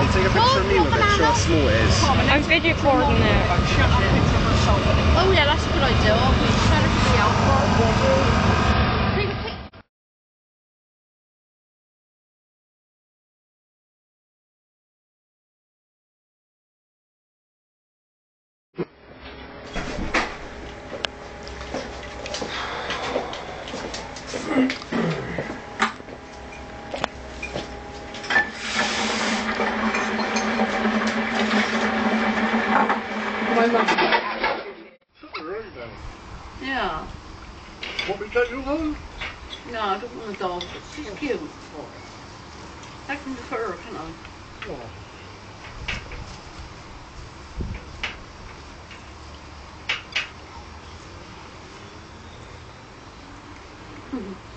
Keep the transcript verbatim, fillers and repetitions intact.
on, take a picture of me with it, show how small it is. I'm video recording it. Oh yeah, that's a good idea. I'll be trying to be out for yeah. Want me to take you home? No, I don't want a dog. She's cute. I can just her, can I? Oh.